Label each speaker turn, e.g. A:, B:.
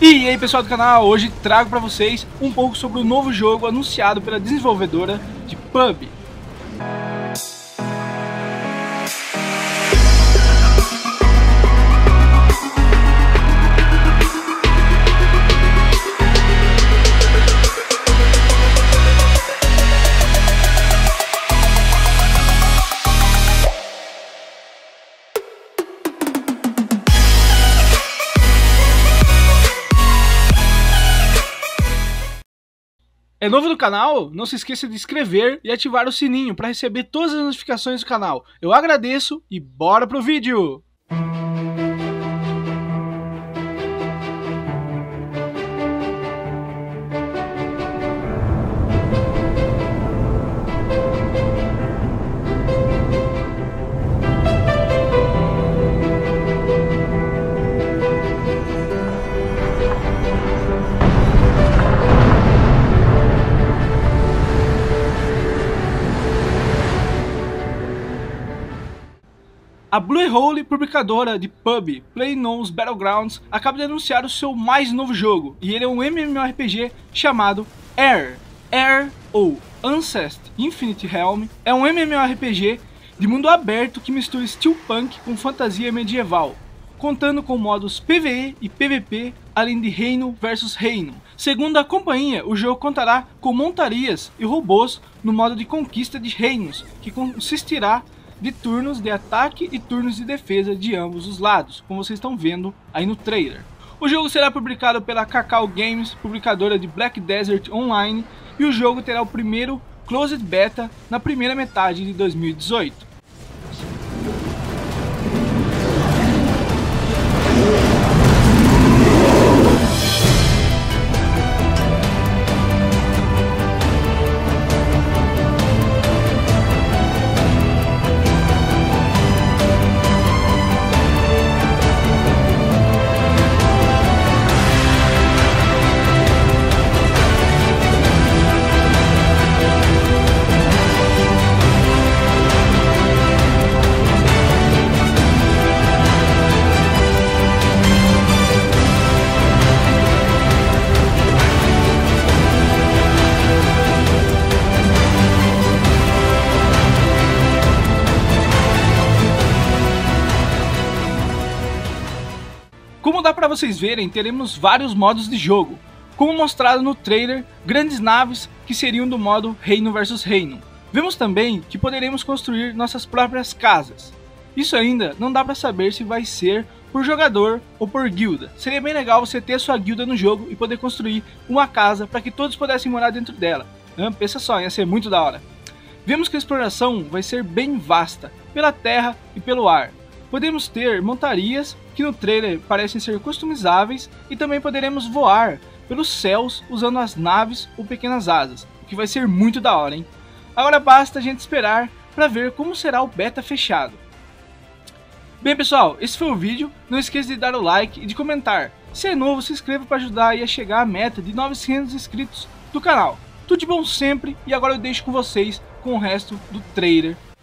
A: E aí pessoal do canal, hoje trago para vocês um pouco sobre o novo jogo anunciado pela desenvolvedora de PUBG. É novo no canal? Não se esqueça de se inscrever e ativar o sininho para receber todas as notificações do canal. Eu agradeço e bora pro vídeo! A Bluehole, publicadora de PUBG, PlayerUnknown's Battlegrounds, acaba de anunciar o seu mais novo jogo, e ele é um MMORPG chamado Air. Air, ou Ancest Infinite Realm, é um MMORPG de mundo aberto que mistura steampunk com fantasia medieval, contando com modos PvE e PvP, além de reino versus reino. Segundo a companhia, o jogo contará com montarias e robôs no modo de conquista de reinos, que consistirá de turnos de ataque e turnos de defesa de ambos os lados, como vocês estão vendo aí no trailer. O jogo será publicado pela Kakao Games, publicadora de Black Desert Online, e o jogo terá o primeiro Closed Beta na primeira metade de 2018. Como dá para vocês verem, teremos vários modos de jogo, como mostrado no trailer, grandes naves que seriam do modo Reino versus Reino. Vemos também que poderemos construir nossas próprias casas. Isso ainda não dá para saber se vai ser por jogador ou por guilda. Seria bem legal você ter sua guilda no jogo e poder construir uma casa para que todos pudessem morar dentro dela. Pensa só, ia ser muito da hora. Vemos que a exploração vai ser bem vasta, pela terra e pelo ar. Podemos ter montarias que no trailer parecem ser customizáveis e também poderemos voar pelos céus usando as naves ou pequenas asas, o que vai ser muito da hora, hein? Agora basta a gente esperar para ver como será o beta fechado. Bem pessoal, esse foi o vídeo, não esqueça de dar o like e de comentar. Se é novo, se inscreva para ajudar aí a chegar à meta de 900 inscritos do canal. Tudo de bom sempre, e agora eu deixo com vocês com o resto do trailer